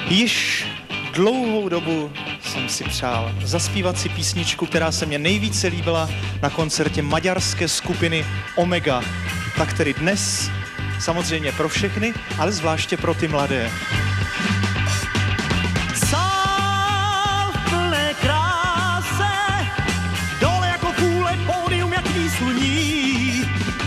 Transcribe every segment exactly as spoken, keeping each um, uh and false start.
Již dlouhou dobu jsem si přál zaspívat si písničku, která se mě nejvíce líbila na koncertě maďarské skupiny Omega. Tak tedy dnes samozřejmě pro všechny, ale zvláště pro ty mladé. Sál v plné kráse, dole jako kůle, pódium jak výsluní.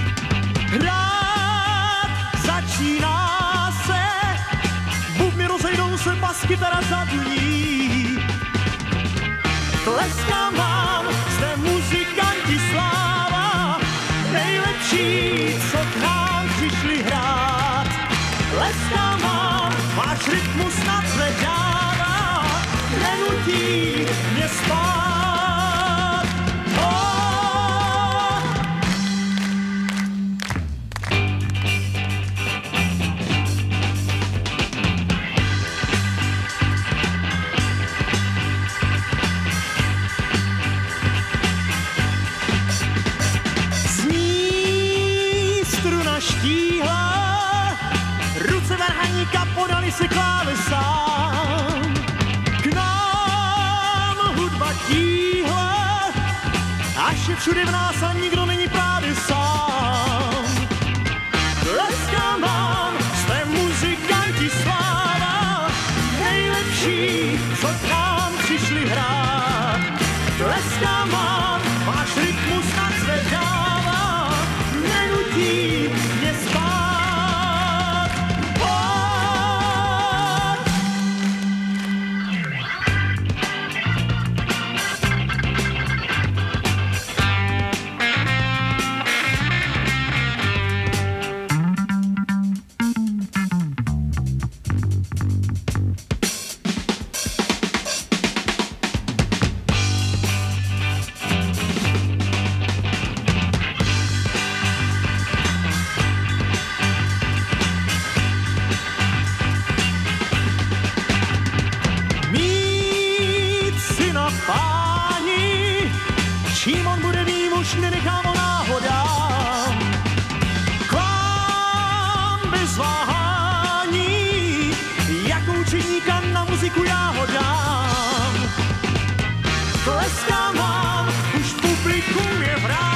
Hrát začíná se, bubny rozejdou se, bas, kytara zaduní. Tleskám vám, jste muzikanti sláva, nejlepší, co k nám přišli hrát. Tleskám vám, váš rytmus snad zvedává, nenutí mě spát. Oh! Zní struna štíhla, ruce varhaníka podali se klávesám. K nám hudba tíhla, až je všude v nás a nikdo není právě sám. Tleskám vám, jste muzikanti sláva, nejlepší, co k nám přišli hrát. Tleskám vám, váš rytmus snad zvedává, nenutí mě spát. Oh! Mít syna páni, čím on bude mým, už nenechám o náhodám. K vám bez váhání, jako učeníka na muziku já ho dám. Tleskám vám, už publikum je v rádi.